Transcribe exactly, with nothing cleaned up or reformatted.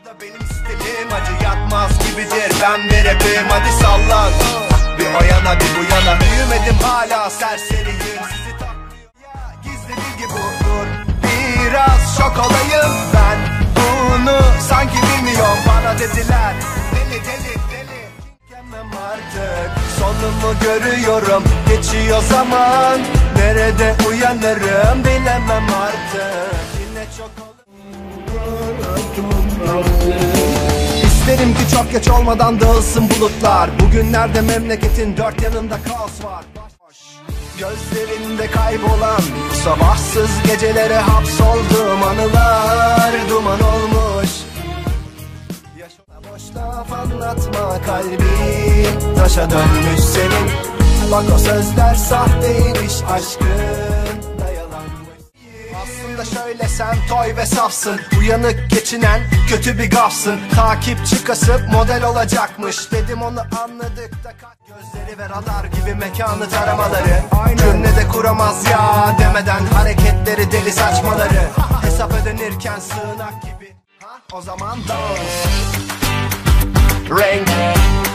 Benim stilim acı yatmaz gibidir, ben bir rapim, hadi sallan. Bir o yana bir bu yana, büyümedim hala serseriyim. Sizi takmıyor ya, gizli bilgi budur. Biraz şok olayım ben, bunu sanki bilmiyorum. Bana dediler deli deli deli, gelmem artık, sonumu görüyorum. Geçiyor zaman, nerede uyanırım bilemem artık. Yine çok İsterim ki çok geç olmadan dağılsın bulutlar. Bugünlerde memleketin dört yanında kaos var. Gözlerinde kaybolan sabahsız gecelere hapsoldum, anılar duman olmuş. Yaşına boş laf anlatma, kalbim taşa dönmüş senin. Bak o sözler sahteymiş, aşkın da yalanmış. Aslında şöyle, sen toy ve safsın, uyanık geçinen kötü bir gafsın. Takipçi kasıp model olacakmış, dedim onu anladık da gözleri ve radar gibi mekanı taramaları. Cümlede kuramaz ya demeden hareketleri, deli saçmaları. Hesap ödenirken sığınak gibi, ha, o zaman dans. Renk